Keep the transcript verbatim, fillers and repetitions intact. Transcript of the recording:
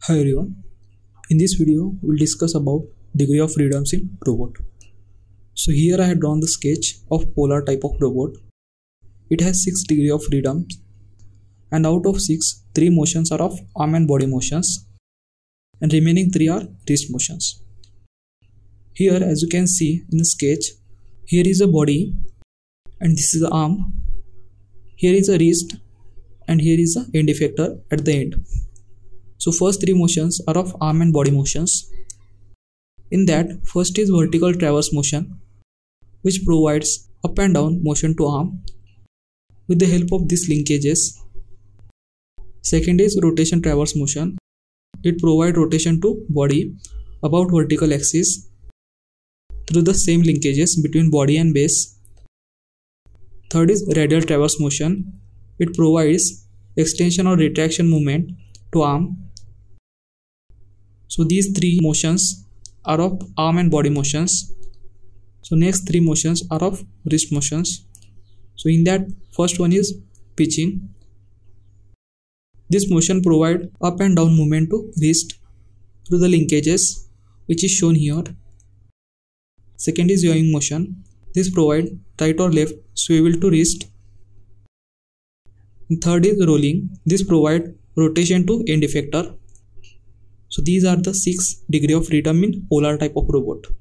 Hi everyone, in this video we'll discuss about degree of freedoms in robot. So here I have drawn the sketch of polar type of robot. It has six degree of freedoms, and out of six, three motions are of arm and body motions and remaining three are wrist motions. Here, as you can see in the sketch, here is a body and this is the arm, here is a wrist and here is the end effector at the end. So first three motions are of arm and body motions. In that, first is vertical traverse motion, which provides up and down motion to arm with the help of these linkages. Second is rotation traverse motion. It provides rotation to body about vertical axis through the same linkages between body and base. Third is radial traverse motion. It provides extension or retraction movement to arm. So these three motions are of arm and body motions. So next three motions are of wrist motions. So in that, first one is pitching. This motion provides up and down movement to wrist through the linkages which is shown here. Second is yawing motion. This provides right or left swivel to wrist. And third is rolling. This provides rotation to end effector. So these are the six degree of freedom in polar type of robot.